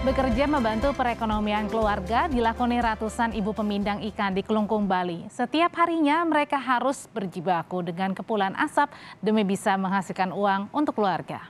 Bekerja membantu perekonomian keluarga dilakoni ratusan ibu pemindang ikan di Kelungkung, Bali. Setiap harinya mereka harus berjibaku dengan kepulan asap demi bisa menghasilkan uang untuk keluarga.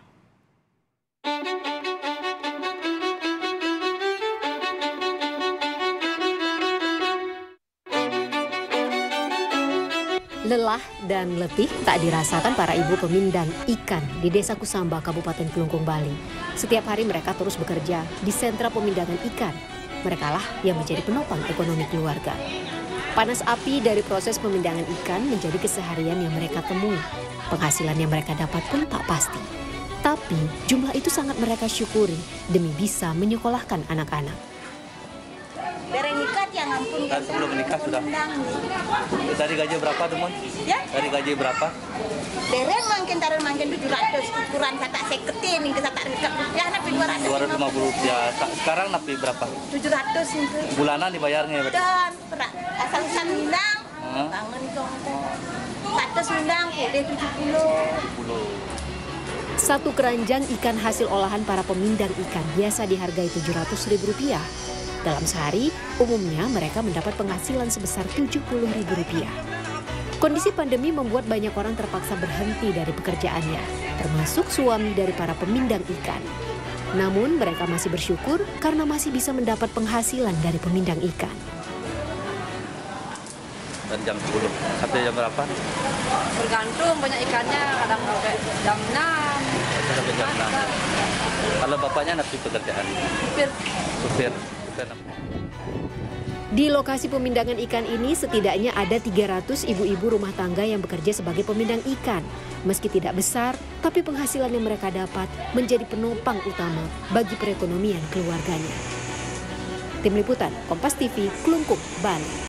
Lelah dan letih tak dirasakan para ibu pemindang ikan di Desa Kusamba, Kabupaten Kelungkung, Bali. Setiap hari mereka terus bekerja di sentra pemindangan ikan. Merekalah yang menjadi penopang ekonomi keluarga. Panas api dari proses pemindangan ikan menjadi keseharian yang mereka temui. Penghasilan yang mereka dapat pun tak pasti. Tapi jumlah itu sangat mereka syukuri demi bisa menyekolahkan anak-anak. Dereng nikah ya ngampun. Dan sebelum menikah sudah. Dari gaji berapa, Teman? Ya? Dari gaji berapa? Dereng makin 700 ukuran kata seketin ini kata rupiah napi 250 rupiah. Sekarang napi berapa? 700 itu. Bulanan dibayarnya ya? Dan asal-asal Minang. Bangun dong. 100 Minang boleh 70. Satu keranjang ikan hasil olahan para pemindang ikan biasa dihargai Rp700.000. Dalam sehari, umumnya mereka mendapat penghasilan sebesar Rp70.000. Kondisi pandemi membuat banyak orang terpaksa berhenti dari pekerjaannya, termasuk suami dari para pemindang ikan. Namun mereka masih bersyukur karena masih bisa mendapat penghasilan dari pemindang ikan. Dan jam 10, sampai jam berapa? Tergantung banyak ikannya, kadang sampai jam 6. Sampai jam 6. Kalau bapaknya napi pekerjaan? Supir. Di lokasi pemindangan ikan ini setidaknya ada 300 ibu-ibu rumah tangga yang bekerja sebagai pemindang ikan. Meski tidak besar, tapi penghasilan yang mereka dapat menjadi penopang utama bagi perekonomian keluarganya. Tim Liputan, Kompas TV, Kelungkung, Bali.